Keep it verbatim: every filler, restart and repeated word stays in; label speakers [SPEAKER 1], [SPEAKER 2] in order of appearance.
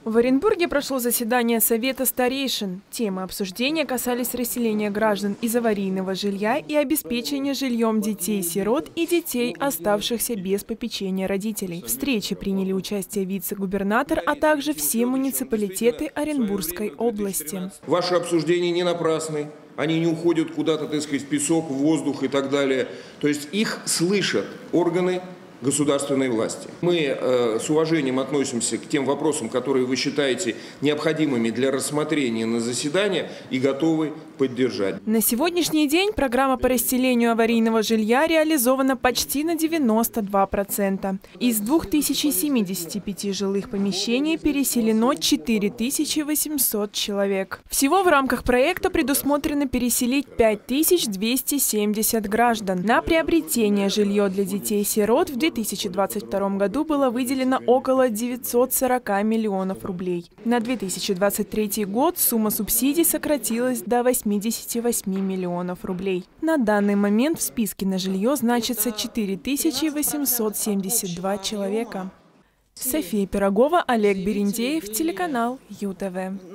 [SPEAKER 1] В Оренбурге прошло заседание Совета старейшин. Темы обсуждения касались расселения граждан из аварийного жилья и обеспечения жильем детей-сирот и детей, оставшихся без попечения родителей. В встрече приняли участие вице-губернатор, а также все муниципалитеты Оренбургской области.
[SPEAKER 2] Ваши обсуждения не напрасны. Они не уходят куда-то, так сказать, в песок, в воздух и так далее. То есть их слышат органы государственной власти. Мы э, с уважением относимся к тем вопросам, которые вы считаете необходимыми для рассмотрения на заседании, и готовы поддержать.
[SPEAKER 1] На сегодняшний день программа по расселению аварийного жилья реализована почти на девяносто два процента. Из двух тысяч семидесяти пяти жилых помещений переселено четыре тысячи восемьсот человек. Всего в рамках проекта предусмотрено переселить пять тысяч двести семьдесят граждан. На приобретение жилья для детей-сирот в две тысячи двадцать втором году было выделено около девятисот сорока миллионов рублей. На две тысячи двадцать третий год сумма субсидий сократилась до восьмидесяти восьми миллионов рублей. На данный момент в списке на жилье значится четыре тысячи восемьсот семьдесят два человека. София Пирогова, Олег Берендеев, телеканал ЮТВ.